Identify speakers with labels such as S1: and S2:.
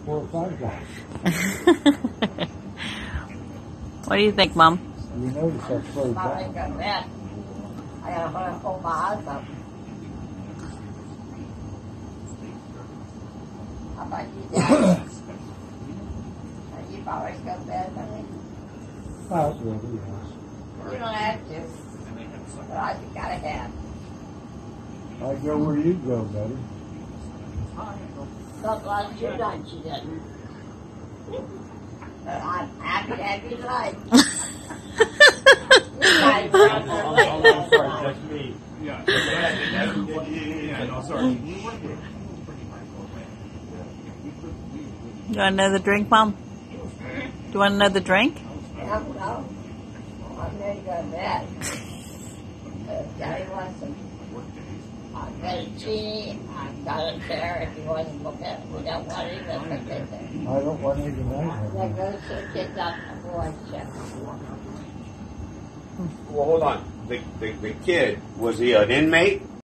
S1: 4 or 5 guys.
S2: What do you think, Mom?
S1: You notice I slowed
S3: Mom ain't
S1: down.
S3: got that. I gotta hold my eyes up. How about you, Dad? You've always got bad money.
S1: Oh, it's really, yes.
S3: You don't have to. But I just gotta have.
S1: I go where you go, buddy.
S3: Not last 2 nights you didn't. But I'm happy to have you tonight. You guys were out there late last night.
S2: You want another drink, Mom? Do you want another drink?
S3: No. I know you got that. Daddy wants some. I've got a tea. I've got it there if you want to look at it. We don't want it, let's look at it.
S1: I don't want any
S3: There
S1: tonight.
S3: goes the kids out the boys check.
S4: Well, hold on. The kid, was he an inmate?